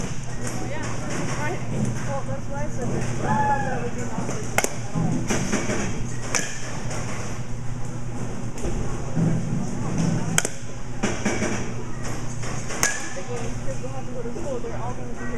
Yeah, right. Well, that's why I said that. I thought that would be an option at all. The games, kids will have to go to school. They're all going to be here.